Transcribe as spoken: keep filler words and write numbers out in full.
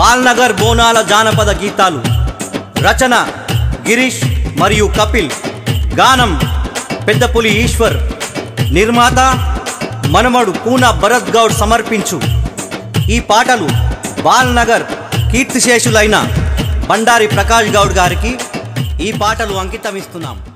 బాల్నగర్ బోనాల జానపద గీతాలు రచన గిరీష్ మరియు కపిల్, గానం పెద్దపులి ఈశ్వర్, నిర్మాత మనమడు కూన భరత్ గౌడ్ సమర్పించు ఈ పాటలు బాల్నగర్ కీర్తిశేషులైన బండారి ప్రకాష్ గౌడ్ గారికి ఈ పాటలు అంకితమిస్తున్నాం.